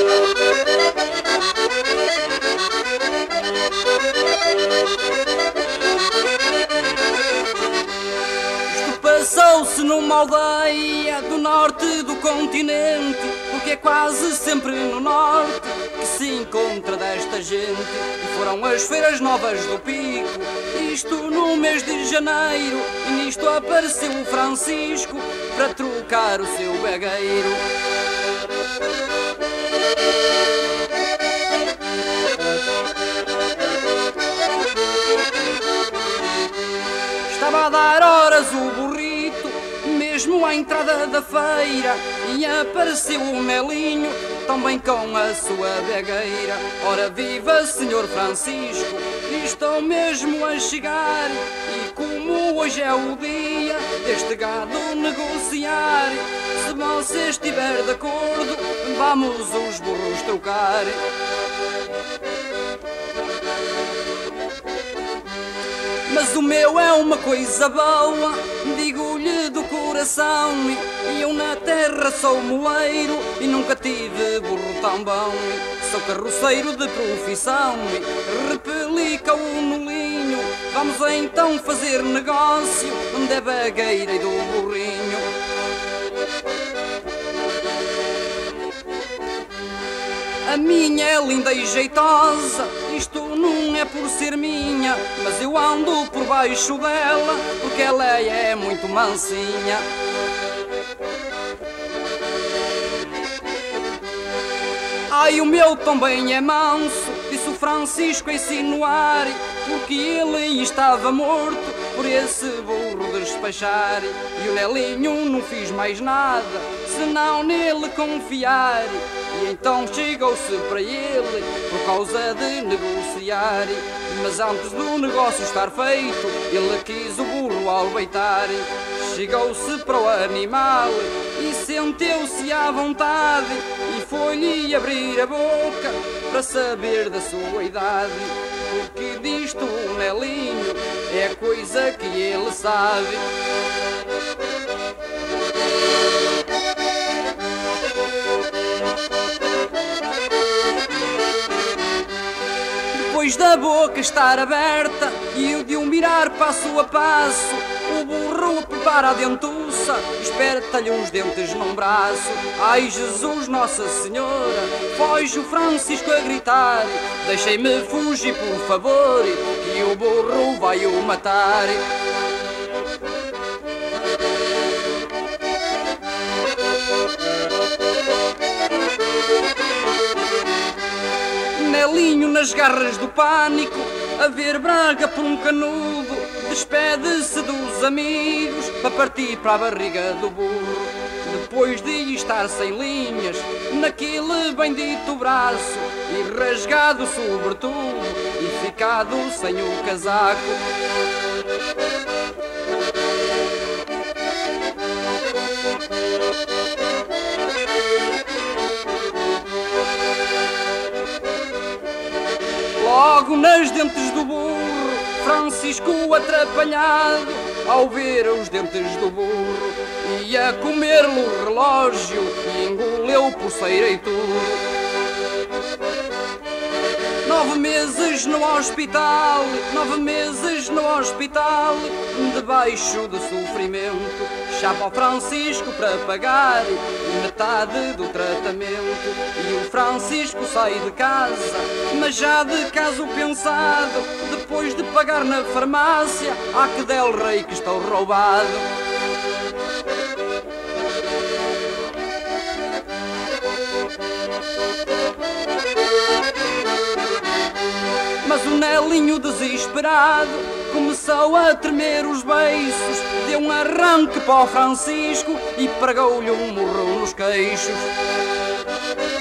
Passou-se numa aldeia do norte do continente, porque é quase sempre no norte que se encontra desta gente. E foram as feiras novas do Pico, isto no mês de janeiro, e nisto apareceu o Francisco para trocar o seu begueiro. Estava a dar horas o burrito, mesmo à entrada da feira, e apareceu o Nelinho, também com a sua begueira. Ora viva, senhor Francisco, estou mesmo a chegar, e como hoje é o dia deste gado negociar, se você estiver de acordo, vamos os burros trocar. Mas o meu é uma coisa boa, digo-lhe do coração, e eu na terra sou moleiro e nunca tive burro tão bom. Sou carroceiro de profissão, repelica o nolinho, vamos então fazer negócio da begueira e do burrinho. A minha é linda e jeitosa, isto não é por ser minha, mas eu ando por baixo dela, porque ela é muito mansinha. Ai, o meu também é manso, disse o Francisco a insinuar, porque ele estava morto por esse burro despachar. E o Nelinho não fiz mais nada, senão nele confiar. E então chegou-se para ele por causa de negociar, mas antes do negócio estar feito, ele quis o burro albeitar. Chegou-se para o animal e sentiu-se à vontade, e foi-lhe abrir a boca para saber da sua idade, porque disto o Nelinho é coisa que ele sabe. Depois da boca estar aberta e o de um mirar passo a passo, o burro prepara a dentuça, espeta-lhe os dentes num braço. Ai, Jesus, Nossa Senhora, foge o Francisco a gritar, deixem-me fugir por favor, que o burro vai o matar. Nelinho nas garras do pânico, a ver Braga por um canudo, despede-se dos amigos para partir para a barriga do burro. Depois de estar sem linhas naquele bendito braço, e rasgado sobretudo e ficado sem o casaco, logo nas dentes do burro, Francisco atrapalhado, ao ver os dentes do burro, ia comer-lhe o relógio e engoleu pulseira e tudo. 9 meses no hospital, 9 meses no hospital, debaixo do sofrimento, chapa ao Francisco para pagar metade do tratamento. E o Francisco sai de casa, mas já de caso pensado, depois de pagar na farmácia, há que del rei que estou roubado. Mas o Nelinho desesperado começou a tremer os beiços, deu um arranque para o Francisco e pregou-lhe um murro nos queixos.